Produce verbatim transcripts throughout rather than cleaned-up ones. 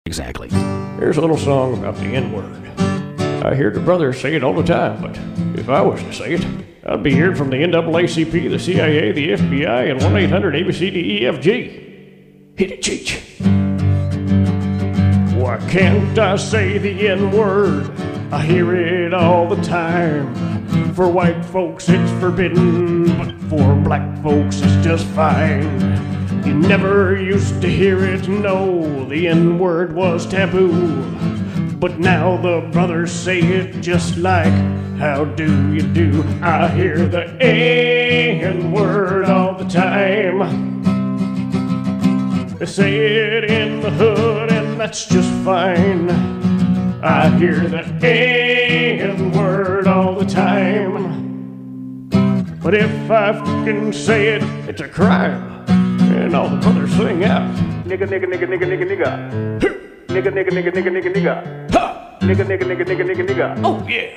Exactly. Here's a little song about the N-word. I hear the brothers say it all the time, but if I was to say it, I'd be hearing from the N double A C P, the C I A, the F B I, and one eight hundred A B C D E F G. Hit it, Cheech. Why can't I say the N-word? I hear it all the time. For white folks it's forbidden, but for black folks it's just fine. You never used to hear it, no, the N-word was taboo. But now the brothers say it just like, how do you do? I hear the N-word all the time. They say it in the hood and that's just fine. I hear the N-word all the time. But if I fucking say it, it's a crime. And all the brothers sing out, nigga, nigga, nigga, nigga, nigga, nigga. Nigga, nigga, nigga, nigga, nigga, nigga. Ha! Nigga, nigga, nigga, nigga, nigga, nigga. Oh, yeah.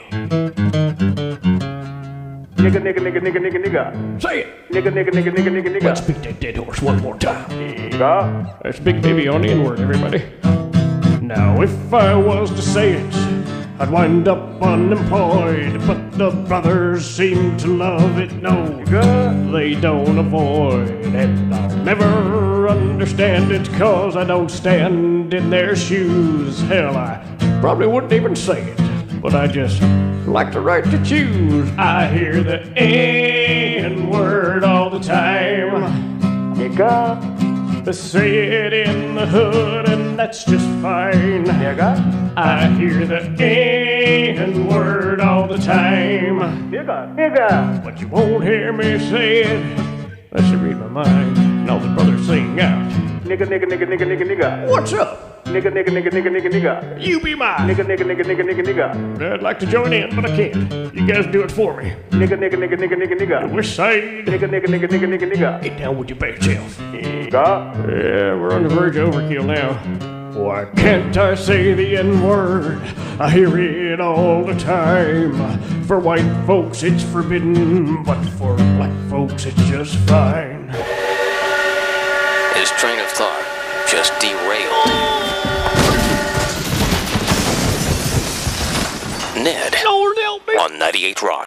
Nigga, nigga, nigga, nigga, nigga, nigga. Say it. Nigga, nigga, nigga, nigga, nigga, nigga. Let's beat that dead horse one more time. Nigga. That's Big Baby on the N-word, everybody. Now, if I was to say it, I'd wind up unemployed. But the brothers seem to love it, no, they don't avoid. And I'll never understand it, cause I don't stand in their shoes. Hell, I probably wouldn't even say it, but I just like the right to choose. I hear the N-word all the time. Nigga. They say it in the hood and that's just fine. Nigga. I hear the N-word all the time. Nigga. Nigga. But you won't hear me say it. I should read my mind. And all the brothers sing out. Nigga, nigga, nigga, nigga, nigga, nigga. What's up? Nigga, nigga, nigga, nigga, nigga, nigga. You be mine. Nigga, nigga, nigga, nigga, nigga, nigga. I'd like to join in, but I can't. You guys do it for me. Nigga, nigga, nigga, nigga, nigga, nigga. West side. Nigga, nigga, nigga, nigga, nigga, nigga. Get down with your bad self. Nigga. Yeah, we're on the verge of overkill now. Why can't I say the N-word? I hear it all the time. For white folks it's forbidden, but for black folks it's just fine. His train of thought just derailed. Ned Lord help me. on ninety-eight Rock.